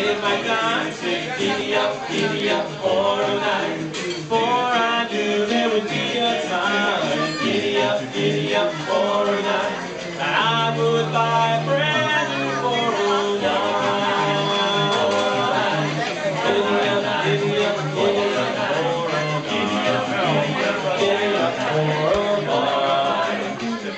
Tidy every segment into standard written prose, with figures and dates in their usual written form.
take my time, say giddy up for a night. Before I knew there would be a time, giddy up for a night. And I would buy a brand new 409. Giddy up for a night. Giddy up for a night. Giddy up for a night.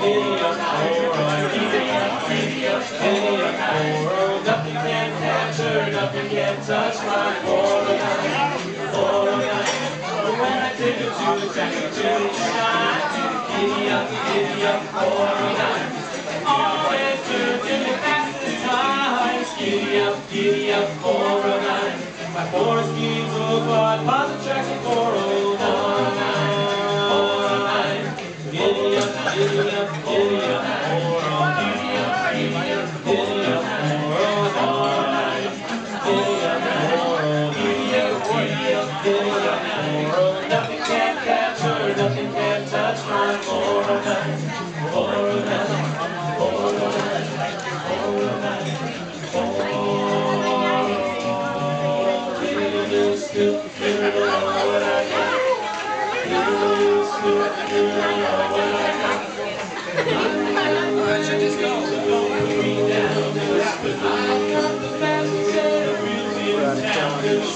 Nothing can capture, nothing can touch my 409. 409. But when I take it to the track, to the shine, giddy up for a night. Always turn to the fastest times. Giddy up for a night. My 4 speeds will quad, positive tracks at 409. 409. Giddy up for a night. Giddy up for a night. Giddy up for a night. Nothing can capture, nothing can touch my 409. 409. 409. 409. 409. Little Deuce, you don't know what I got. Little Deuce, you don't know what I got. I should just go. Me down, Deuce, but I got the fastest set of wheels in town. Deuce,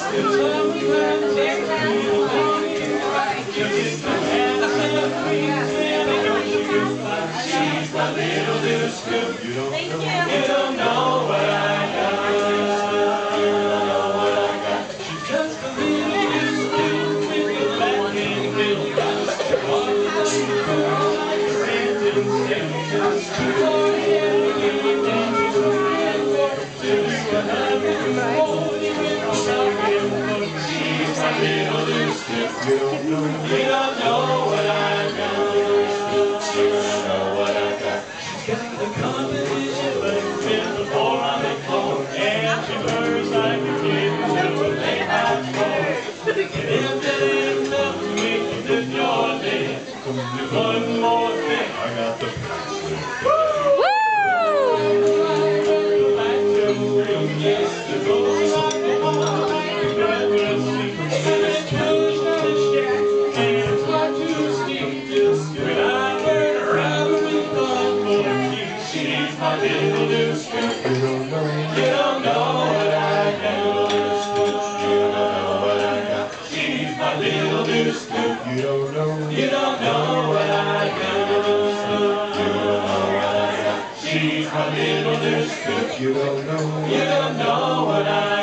she's my little Deuce Coupe. You don't know what I got. You don't know what I got. She's just a little Deuce Coupe with the black and blue. She's my little Deuce Coupe. You don't know what I got. You don't know what I got. She's got the competition, but it's been before I'm at home. And she purrs like a kid to a late night floor. If there is nothing we can do your day, do one more thing. I got the she's my little Deuce Coupe. You don't know what I got. You don't know what I got. She's my little Deuce Coupe. You don't know what I got. You don't know what I got. She's my little Deuce Coupe. You don't know what I got.